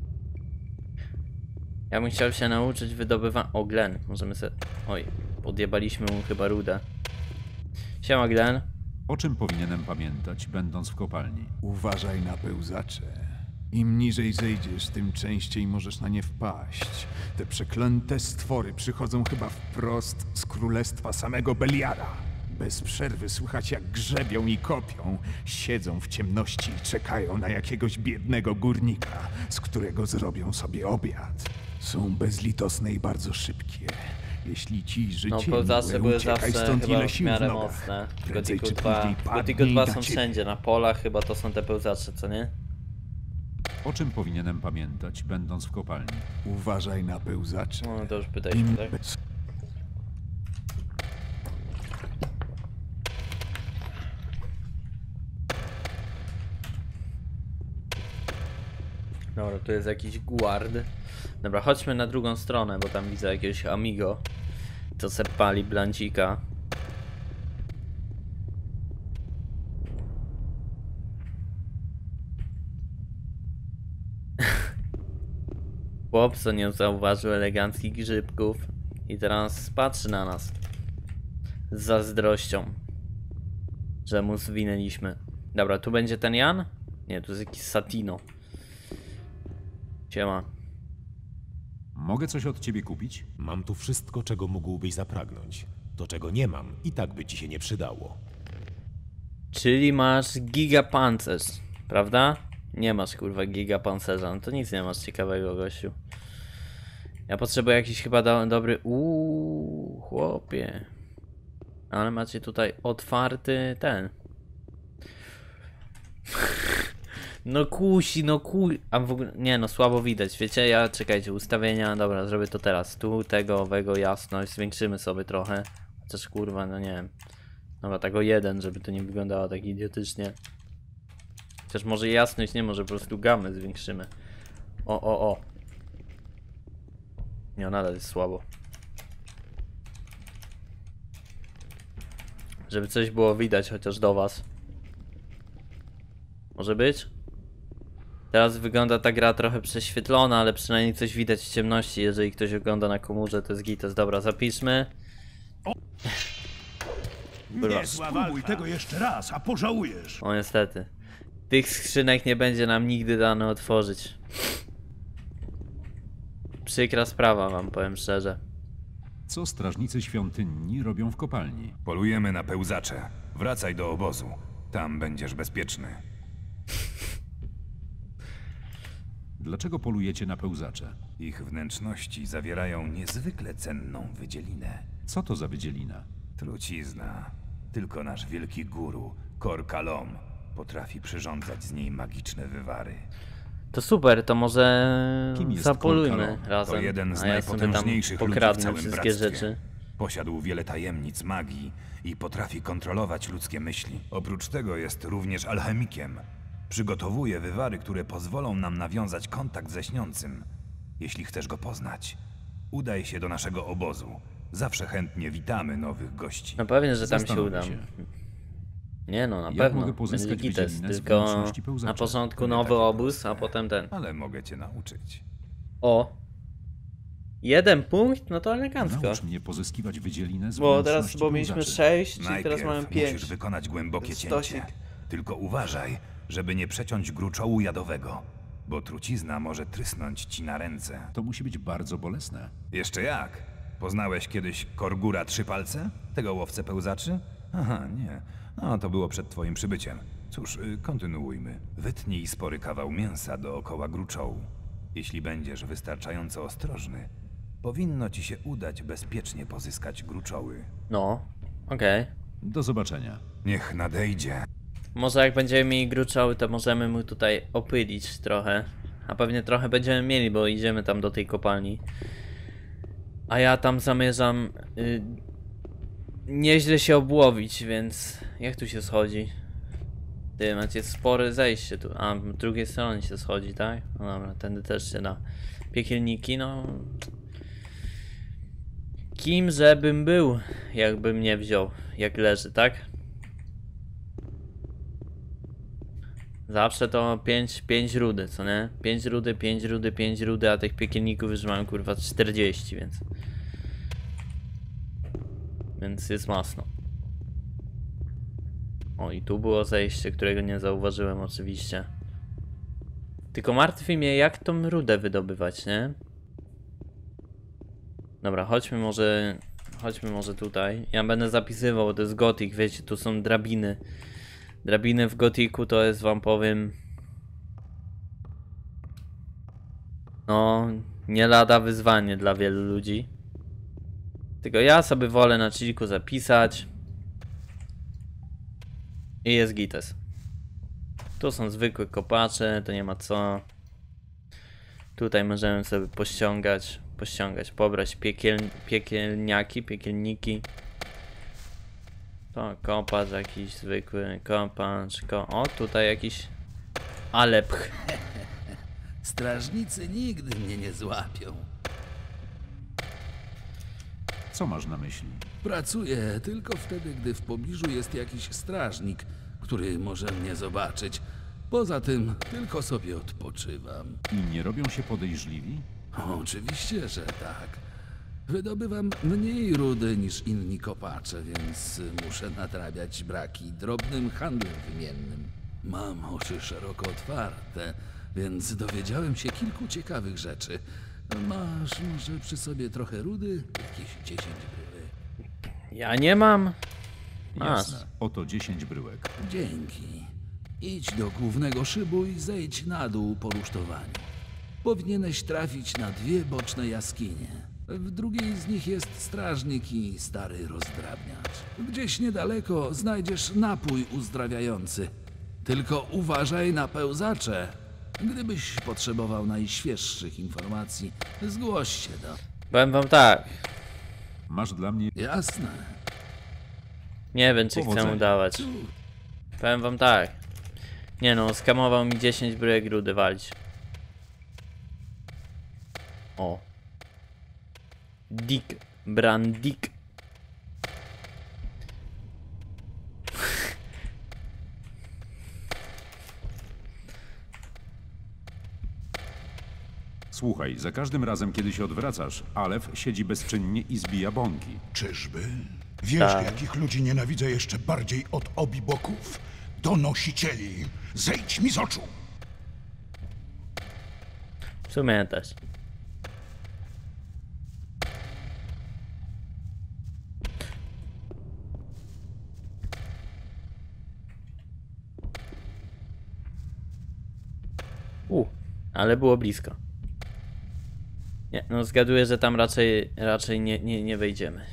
Ja bym chciał się nauczyć wydobywania. O, Glen. Możemy sobie. Oj, podjebaliśmy mu chyba rudę. Siema, Glen. O czym powinienem pamiętać, będąc w kopalni? Uważaj na pełzacze. Im niżej zejdziesz, tym częściej możesz na nie wpaść. Te przeklęte stwory przychodzą chyba wprost z królestwa samego Beliara. Bez przerwy słychać, jak grzebią i kopią. Siedzą w ciemności i czekają na jakiegoś biednego górnika, z którego zrobią sobie obiad. Są bezlitosne i bardzo szybkie. Jeśli ci życie No, pełzacze miłe, były uciekaj zawsze stąd chyba ile w sił w miarę nogach. mocne. W Prędzej Gothicu czy 2. później W padnie Gothicu i 2 na są ciebie. wszędzie. Na polach chyba to są te pełzacze, co nie? O czym powinienem pamiętać, będąc w kopalni? Uważaj na pełzacze. No to już pytajmy, tak? Dobra, tu jest jakiś guard. Dobra, chodźmy na drugą stronę, bo tam widzę jakiegoś amigo, co se pali blancika. Chłop, co nie zauważył eleganckich grzybków i teraz patrzy na nas z zazdrością, że mu zwinęliśmy. Dobra, tu będzie ten Jan? Nie, tu jest jakiś Satino. Siema. Mogę coś od ciebie kupić? Mam tu wszystko, czego mógłbyś zapragnąć. To, czego nie mam, i tak by ci się nie przydało. Czyli masz gigapancerz, prawda? Nie masz kurwa gigapancerza, no to nic nie masz ciekawego, gościu. Ja potrzebuję jakiś chyba dobry... chłopie. Ale macie tutaj otwarty ten. No kusi, a w ogóle, nie no, słabo widać, wiecie, czekajcie, ustawienia, dobra, zrobię to teraz, tu tego, owego, jasność, zwiększymy sobie trochę, chociaż kurwa, no nie wiem, dobra, tak o 1, żeby to nie wyglądało tak idiotycznie, chociaż może jasność nie, może po prostu gamę zwiększymy, o, Nie, nadal jest słabo. Żeby coś było widać chociaż do was. Może być? Teraz wygląda ta gra trochę prześwietlona, ale przynajmniej coś widać w ciemności, jeżeli ktoś ogląda na komórze, to jest gites. Dobra, zapiszmy. Nie spróbuj tego jeszcze raz, a pożałujesz. O niestety. Tych skrzynek nie będzie nam nigdy dane otworzyć. Przykra sprawa, wam powiem szczerze. Co strażnicy świątyni robią w kopalni? Polujemy na pełzacze. Wracaj do obozu. Tam będziesz bezpieczny. Dlaczego polujecie na pełzacze? Ich wnętrzności zawierają niezwykle cenną wydzielinę. Co to za wydzielina? Trucizna. Tylko nasz wielki guru, Kor Kalom, potrafi przyrządzać z niej magiczne wywary. To super, to może Kim jest zapolujmy Kor Kalom? razem. To jeden z a ja sobie tam najpotężniejszych ludzi w pokradnę całym wszystkie bractwie. rzeczy. Posiadł wiele tajemnic magii i potrafi kontrolować ludzkie myśli. Oprócz tego jest również alchemikiem. Przygotowuje wywary, które pozwolą nam nawiązać kontakt ze śniącym. Jeśli chcesz go poznać, udaj się do naszego obozu. Zawsze chętnie witamy nowych gości. No pewnie, że tam się Zastanowię udam. się. Nie no, na Jak pewno. mogę pozyskać Będzie gites, wydzielinę z tylko wnętrzności pełzacza? na początku To nie nowy takie obóz, proste. a potem ten. Ale mogę cię nauczyć. O! 1 punkt? No to elegancko. Naucz mnie pozyskiwać wydzielinę z Bo teraz wnętrzności bo mieliśmy pełzaczy. 6, czyli Najpierw teraz mamy musisz 5. wykonać głębokie Stosik. cięcie. Tylko uważaj, żeby nie przeciąć gruczołu jadowego, bo trucizna może trysnąć ci na ręce. To musi być bardzo bolesne. Jeszcze jak? Poznałeś kiedyś Korgura Trzypalce? Tego łowcę pełzaczy? Aha, nie. No, to było przed twoim przybyciem. Cóż, kontynuujmy. Wytnij spory kawał mięsa dookoła gruczołu. Jeśli będziesz wystarczająco ostrożny, powinno ci się udać bezpiecznie pozyskać gruczoły. No, okej. Do zobaczenia. Niech nadejdzie. Może jak będziemy mieli gruczoły, to możemy mu tutaj opylić trochę. A pewnie trochę będziemy mieli, bo idziemy tam do tej kopalni. A ja tam zamierzam nieźle się obłowić, więc jak tu się schodzi? Ty, macie spore zejście tu. A, z drugiej strony się schodzi, tak? No dobra, tędy też się da. Piekielniki, no... Kim żebym był, jakbym nie wziął, jak leży, tak? Zawsze to 5 rudy, co nie? 5 rudy, 5 rudy, 5 rudy, a tych piekielników już mam kurwa 40, więc... Więc jest masno. O, i tu było zejście, którego nie zauważyłem oczywiście. Tylko martwi mnie, jak tą rudę wydobywać, nie? Dobra, chodźmy może tutaj. Ja będę zapisywał, bo to jest Gothic, wiecie, tu są drabiny. Drabiny w Gothicu to jest, wam powiem... No, nie lada wyzwanie dla wielu ludzi. Tylko ja sobie wolę na chillku zapisać. I jest gites. Tu są zwykłe kopacze, to nie ma co. Tutaj możemy sobie pobrać piekielniki. To kopacz jakiś zwykły, kopacz, o tutaj jakiś alepch. Strażnicy nigdy mnie nie złapią. Co masz na myśli? Pracuję tylko wtedy, gdy w pobliżu jest jakiś strażnik, który może mnie zobaczyć. Poza tym tylko sobie odpoczywam. I nie robią się podejrzliwi? Oczywiście, że tak. Wydobywam mniej rudy niż inni kopacze, więc muszę nadrabiać braki drobnym handlem wymiennym. Mam oczy szeroko otwarte, więc dowiedziałem się kilku ciekawych rzeczy. Masz może przy sobie trochę rudy? Jakieś 10 bryły. Ja nie mam. Masz. Jasne. Oto 10 bryłek. Dzięki. Idź do głównego szybu i zejdź na dół po rusztowaniu. Powinieneś trafić na 2 boczne jaskinie. W drugiej z nich jest strażnik i stary rozdrabniacz. Gdzieś niedaleko znajdziesz napój uzdrawiający. Tylko uważaj na pełzacze. Gdybyś potrzebował najświeższych informacji, zgłoś się do... Powiem wam tak. Masz dla mnie... Jasne. Nie wiem, czy chcę Powodzenia. mu dawać. Powiem wam tak. Nie no, skamował mi 10 bryłek rudy walić. O. Dick Brandik. Słuchaj, za każdym razem, kiedy się odwracasz, Alef siedzi bezczynnie i zbija bąki. Czyżby? Wiesz, Tak. jakich ludzi nienawidzę jeszcze bardziej od obiboków? Donosicieli! Zejdź mi z oczu! W sumie też. Ale było blisko. Nie, no zgaduję, że tam raczej nie wejdziemy.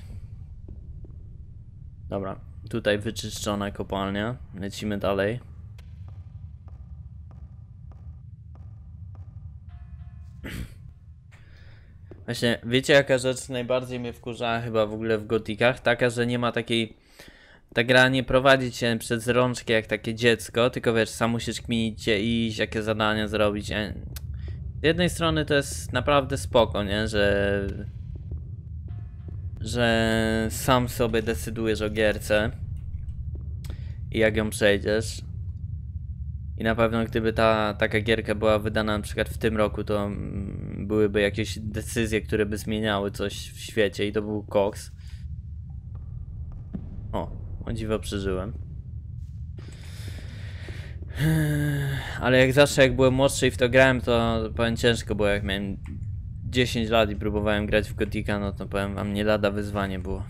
Dobra, tutaj wyczyszczona kopalnia. Lecimy dalej. Właśnie, wiecie jaka rzecz najbardziej mnie wkurzała chyba w ogóle w Gotikach? Taka, że nie ma takiej... Ta gra nie prowadzi cię przez rączki jak takie dziecko, tylko wiesz, sam musisz kminić gdzie iść, jakie zadania zrobić. Z jednej strony to jest naprawdę spoko, nie? Że sam sobie decydujesz o gierce i jak ją przejdziesz. I na pewno gdyby taka gierka była wydana na przykład w tym roku, to byłyby jakieś decyzje, które by zmieniały coś w świecie i to był koks. O dziwo przeżyłem. Ale jak zawsze jak byłem młodszy i w to grałem, to powiem ciężko, bo jak miałem 10 lat i próbowałem grać w Gotika, no to powiem wam, nie lada wyzwanie było.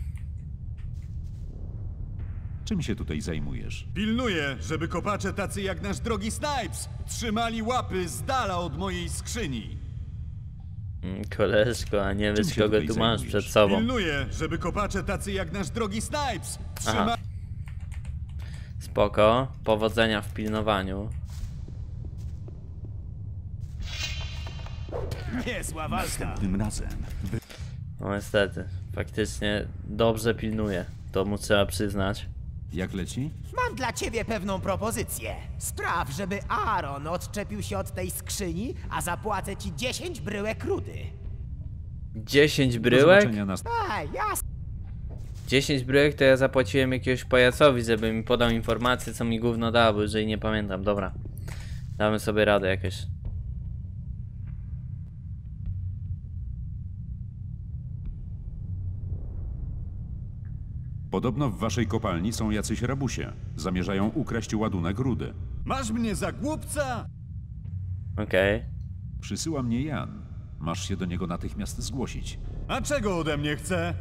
Czym się tutaj zajmujesz? Pilnuję, żeby kopacze tacy jak nasz drogi Snipes trzymali łapy z dala od mojej skrzyni. Koleżko, a nie Czym wiesz się kogo tutaj tu masz zajmujesz? przed sobą. Pilnuję, żeby kopacze tacy jak nasz drogi Snipes trzymali... Spoko, powodzenia w pilnowaniu. Niezła walka. Tym razem No niestety, faktycznie dobrze pilnuje, to mu trzeba przyznać. Jak leci? Mam dla ciebie pewną propozycję. Spraw, żeby Aaron odczepił się od tej skrzyni, a zapłacę ci 10 bryłek rudy. 10 Do bryłek? zobaczenia na... Jasne. 10 bryłek to ja zapłaciłem jakiegoś pajacowi, żeby mi podał informację, co mi gówno dało, bo jeżeli nie pamiętam. Dobra, damy sobie radę jakoś. Podobno w waszej kopalni są jacyś rabusie. Zamierzają ukraść ładunek rudy. Masz mnie za głupca? Okej. Przysyła mnie Jan. Masz się do niego natychmiast zgłosić. A czego ode mnie chce?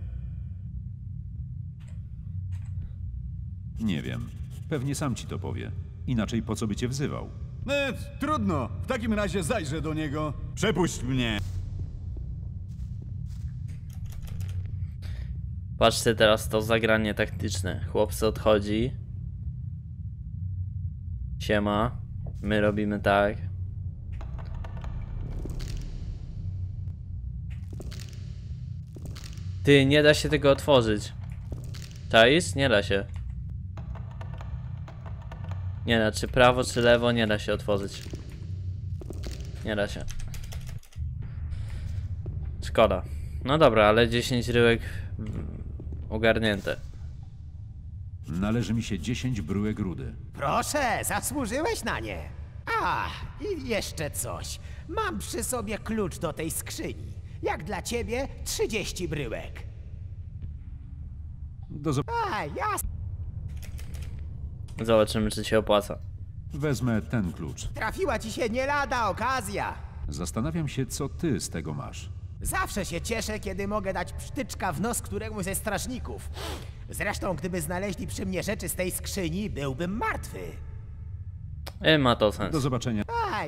Nie wiem. Pewnie sam ci to powie. Inaczej po co by cię wzywał? Trudno. W takim razie zajrzę do niego. Przepuść mnie. Patrzcie teraz to zagranie taktyczne. Chłopcy odchodzi. Siema. My robimy tak. Ty, nie da się tego otworzyć. Czaisz? Nie da się. Nie da, czy prawo, czy lewo, nie da się otworzyć. Nie da się. Szkoda. No dobra, ale 10 ryłek ogarnięte. Należy mi się 10 bryłek rudy. Proszę, zasłużyłeś na nie. I jeszcze coś. Mam przy sobie klucz do tej skrzyni. Jak dla ciebie 30 bryłek. Do Jasne. Zobaczymy, czy się opłaca. Wezmę ten klucz. Trafiła ci się nie lada okazja. Zastanawiam się, co ty z tego masz. Zawsze się cieszę, kiedy mogę dać psztyczka w nos któremuś ze strażników. Zresztą, gdyby znaleźli przy mnie rzeczy z tej skrzyni, byłbym martwy. Ma to sens. Do zobaczenia.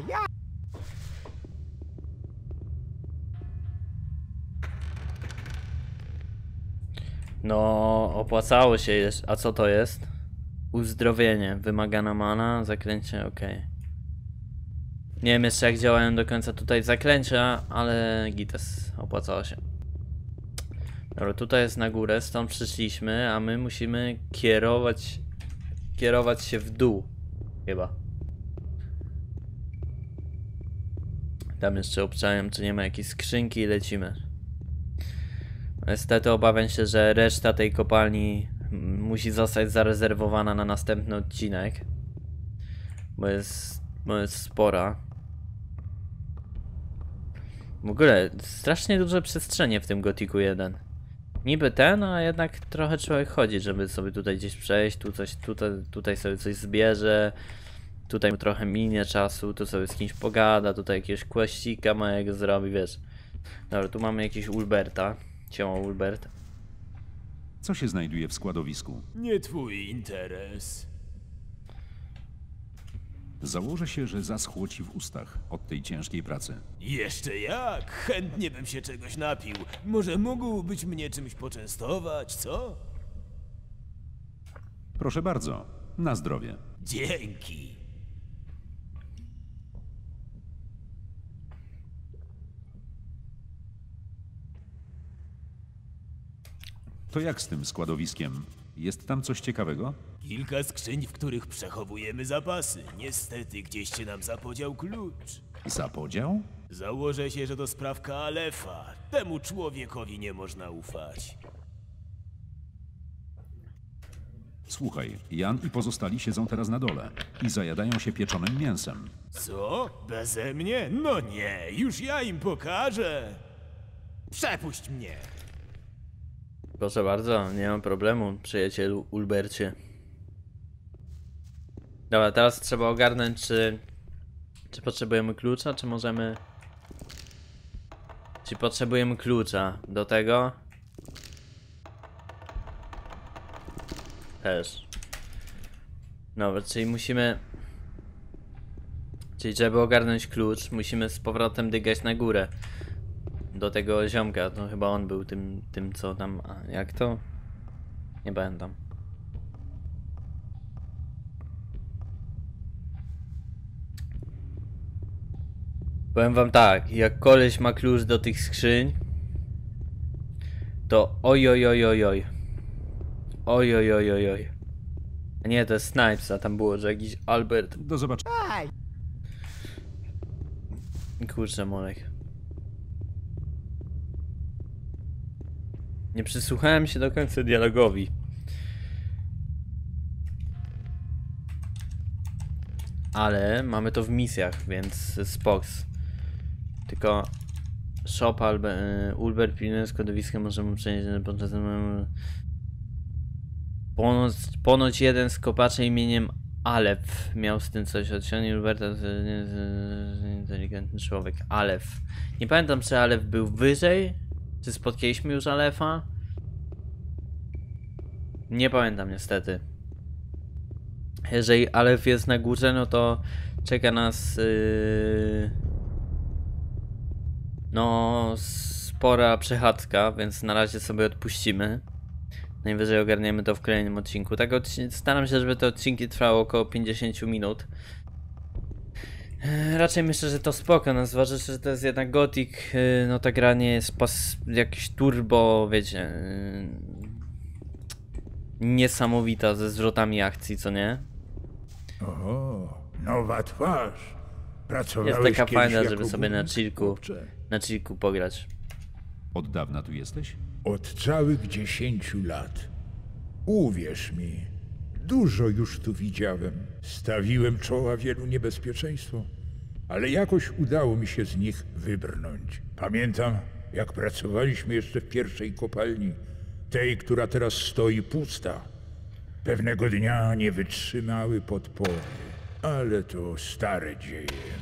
No, opłacało się jeszcze. A co to jest? Uzdrowienie. Wymagana mana, zaklęcie, okej. Nie wiem jeszcze jak działają do końca tutaj zaklęcia, ale gites, opłacało się. Dobra, tutaj jest na górę, stąd przyszliśmy, a my musimy kierować się w dół. Chyba. Tam jeszcze obczałem, czy nie ma jakiejś skrzynki i lecimy. Niestety obawiam się, że reszta tej kopalni musi zostać zarezerwowana na następny odcinek. Bo jest spora. W ogóle strasznie duże przestrzenie w tym Gothicu 1. Niby ten, a jednak trochę człowiek chodzi, żeby sobie tutaj gdzieś przejść, tu coś, tutaj sobie coś zbierze. Tutaj trochę minie czasu, tu sobie z kimś pogada, tutaj jakiegoś questika małego zrobi, wiesz. Dobra, tu mamy jakiś Ulberta. Ciało Ulbert. Co się znajduje w składowisku? Nie twój interes. Założę się, że zaschło ci w ustach od tej ciężkiej pracy. Jeszcze jak? Chętnie bym się czegoś napił. Może mógłbyś mnie czymś poczęstować, co? Proszę bardzo, na zdrowie. Dzięki. To jak z tym składowiskiem? Jest tam coś ciekawego? Kilka skrzyń, w których przechowujemy zapasy. Niestety gdzieś się nam zapodział klucz. Zapodział? Założę się, że to sprawka Alefa. Temu człowiekowi nie można ufać. Słuchaj, Jan i pozostali siedzą teraz na dole i zajadają się pieczonym mięsem. Co? Beze mnie? No nie, już ja im pokażę. Przepuść mnie! Proszę bardzo, nie mam problemu, przyjacielu Ulbercie. Dobra, teraz trzeba ogarnąć, czy potrzebujemy klucza, czy możemy... Czy potrzebujemy klucza do tego? Też. Dobra, czyli musimy... Czyli żeby ogarnąć klucz, musimy z powrotem dygać na górę. Do tego ziomka, to chyba on był tym co tam... A jak to? Nie pamiętam. Powiem wam tak, jak koleś ma klucz do tych skrzyń, to oj. A nie, to jest Snipes, a tam było, że jakiś Albert. Do zobaczenia. Kurczę, Molek. Nie przysłuchałem się do końca dialogowi. Ale mamy to w misjach, więc spoks. Tylko Shop albo Ulbert pilnuje składowiska, możemy przenieść podczas... Ponoć jeden z kopaczy imieniem Alef miał z tym coś. Odciągnij Ulberta, inteligentny człowiek. Alef. Nie pamiętam, czy Alef był wyżej, czy spotkaliśmy już Alefa. Nie pamiętam niestety. Jeżeli Alef jest na górze, no to czeka nas no spora przechadzka, więc na razie sobie odpuścimy. Najwyżej ogarniemy to w kolejnym odcinku. Tak staram się, żeby te odcinki trwały około 50 minut. Raczej myślę, że to spoko, no zważywszy, że to jest jednak Gothic, no ta gra nie jest jakiś turbo, wiecie, niesamowita ze zwrotami akcji, co nie? Oho, nowa twarz. Pracowałeś jest taka kiedyś fajna, jako żeby sobie na chillku pograć. Od dawna tu jesteś? Od całych 10 lat. Uwierz mi, dużo już tu widziałem. Stawiłem czoła wielu niebezpieczeństwom, ale jakoś udało mi się z nich wybrnąć. Pamiętam, jak pracowaliśmy jeszcze w pierwszej kopalni, tej, która teraz stoi pusta. Pewnego dnia nie wytrzymały podpory, ale to stare dzieje.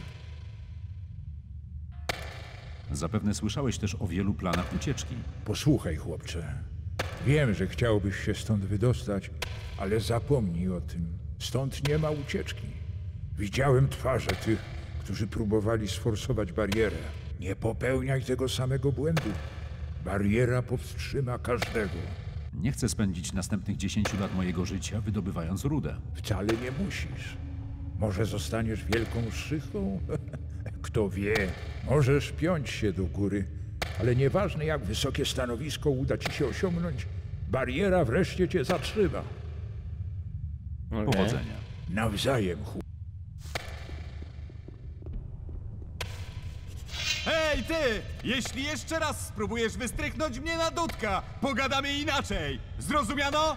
Zapewne słyszałeś też o wielu planach ucieczki. Posłuchaj, chłopcze. Wiem, że chciałbyś się stąd wydostać, ale zapomnij o tym. Stąd nie ma ucieczki. Widziałem twarze tych, którzy próbowali sforsować barierę. Nie popełniaj tego samego błędu. Bariera powstrzyma każdego. Nie chcę spędzić następnych 10 lat mojego życia wydobywając rudę. Wcale nie musisz. Może zostaniesz wielką szychą? Kto wie, możesz piąć się do góry, ale nieważne jak wysokie stanowisko uda ci się osiągnąć, bariera wreszcie cię zatrzyma. Okay. Powodzenia. Nawzajem, Hej, Hej ty! Jeśli jeszcze raz spróbujesz wystrychnąć mnie na dudka, pogadamy inaczej! Zrozumiano?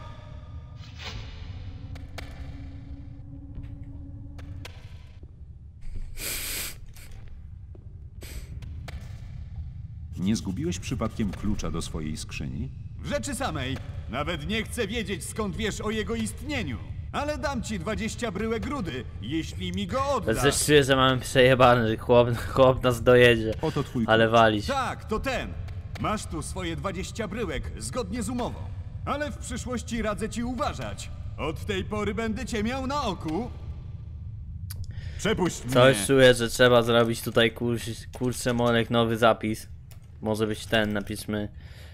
Nie zgubiłeś przypadkiem klucza do swojej skrzyni? W rzeczy samej. Nawet nie chcę wiedzieć, skąd wiesz o jego istnieniu. Ale dam ci 20 bryłek rudy, jeśli mi go oddasz. Zresztą, że mamy przejebany, że chłop nas dojedzie. Oto twój ale walić. Tak, to ten. Masz tu swoje 20 bryłek, zgodnie z umową. Ale w przyszłości radzę ci uważać. Od tej pory będę cię miał na oku. Przepuść mnie. Coś czuję, że trzeba zrobić tutaj kurczę molek nowy zapis. Może być ten, napiszmy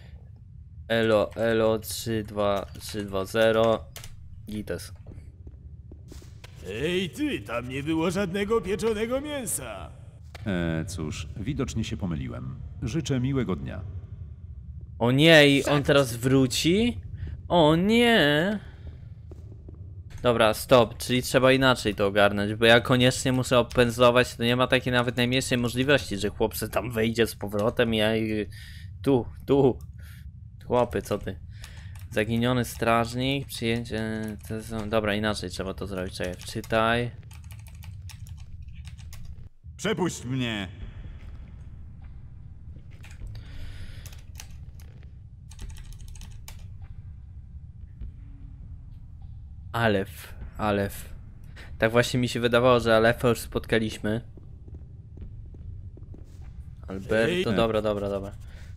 elo 32320 Gites. Ej ty, tam nie było żadnego pieczonego mięsa. Cóż, widocznie się pomyliłem. Życzę miłego dnia. O nie, i on teraz wróci? O nie! Dobra, stop, czyli trzeba inaczej to ogarnąć, bo ja koniecznie muszę opędzlować, to nie ma takiej nawet najmniejszej możliwości, że chłopcy tam wejdzie z powrotem i ja... Tu. Chłopy, co ty? Zaginiony strażnik, przyjęcie... Dobra, inaczej trzeba to zrobić, czekaj, wczytaj. Przepuść mnie. Alef. Tak właśnie mi się wydawało, że Alefa już spotkaliśmy. Alberto, dobra.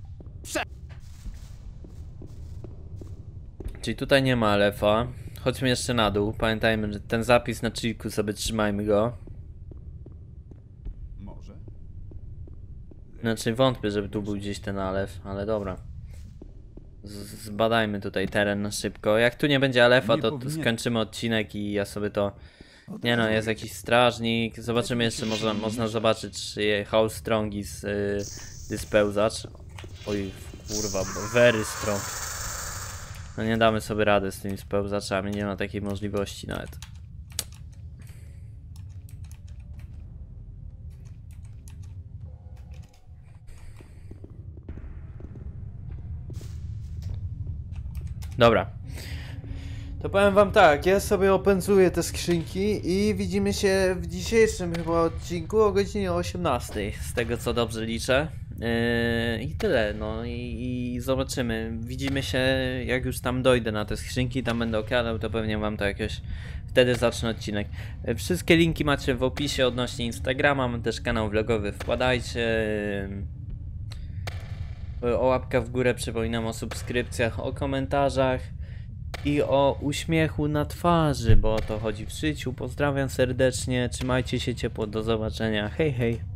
Czyli tutaj nie ma Alefa. Chodźmy jeszcze na dół. Pamiętajmy, że ten zapis na chillku sobie trzymajmy go. Może. Znaczy wątpię, żeby tu był gdzieś ten Alef, ale dobra. Zbadajmy tutaj teren na szybko. Jak tu nie będzie Alefa, to skończymy odcinek i ja sobie to... Nie no, jest jakiś strażnik. Zobaczymy jeszcze, można zobaczyć how strong is this pełzacz. Oj, kurwa, very strong. No nie damy sobie rady z tymi spełzaczami, nie ma takiej możliwości nawet. Dobra. To powiem wam tak, ja sobie opędzuję te skrzynki i widzimy się w dzisiejszym chyba odcinku o godzinie 18, z tego co dobrze liczę. I tyle, no i zobaczymy. Widzimy się, jak już tam dojdę na te skrzynki, tam będę okradał, to pewnie wam to jakoś wtedy zacznę odcinek. Wszystkie linki macie w opisie odnośnie Instagrama, mam też kanał vlogowy, wpadajcie. O łapkę w górę, przypominam o subskrypcjach, o komentarzach i o uśmiechu na twarzy, bo o to chodzi w życiu. Pozdrawiam serdecznie, trzymajcie się ciepło, do zobaczenia, hej hej.